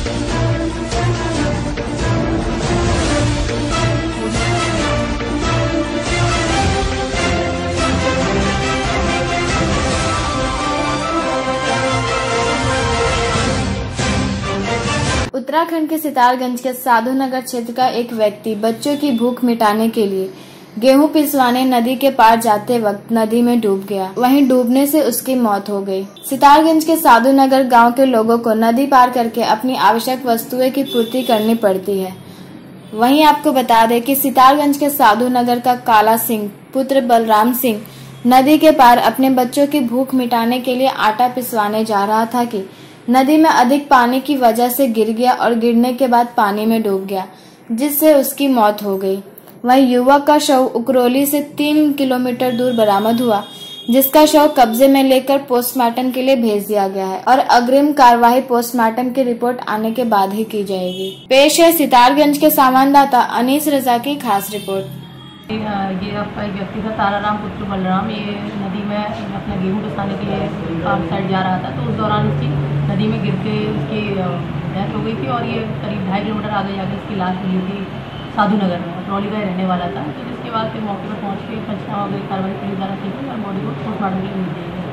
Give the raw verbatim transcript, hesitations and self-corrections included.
उत्तराखंड के सितारगंज के साधु नगर क्षेत्र का एक व्यक्ति बच्चों की भूख मिटाने के लिए गेहूं पिसवाने नदी के पार जाते वक्त नदी में डूब गया। वहीं डूबने से उसकी मौत हो गई। सितारगंज के साधु नगर गाँव के लोगों को नदी पार करके अपनी आवश्यक वस्तुएं की पूर्ति करनी पड़ती है। वहीं आपको बता दें कि सितारगंज के साधु नगर का काला सिंह पुत्र बलराम सिंह नदी के पार अपने बच्चों की भूख मिटाने के लिए आटा पिसवाने जा रहा था कि नदी में अधिक पानी की वजह से गिर गया और गिरने के बाद पानी में डूब गया, जिससे उसकी मौत हो गई। वहीं युवक का शव उकरोली से तीन किलोमीटर दूर बरामद हुआ, जिसका शव कब्जे में लेकर पोस्टमार्टम के लिए भेज दिया गया है और अग्रिम कार्यवाही पोस्टमार्टम की रिपोर्ट आने के बाद ही की जाएगी। पेश है सितारगंज के संवाददाता अनीस रजा की खास रिपोर्ट। ये आपका एक व्यक्ति था ताराराम पुत्र बलराम, ये नदी में अपना गेहूं पिसाने के लिए पार साइड जा रहा था, तो उस दौरान उसकी नदी में गिर के उसकी डेथ हो गई थी और ये करीब ढाई किलोमीटर आगे जाकर इसकी लाश मिली थी साधु नगर में। ट्रॉली का रहने वाला था, तो जिसके बाद फिर मौके पर पहुँच के पंचनामा वगैरह कार्रवाई पुलिस द्वारा की गई और बॉडी को पोस्टमार्टम के लिए भेज दिया गया।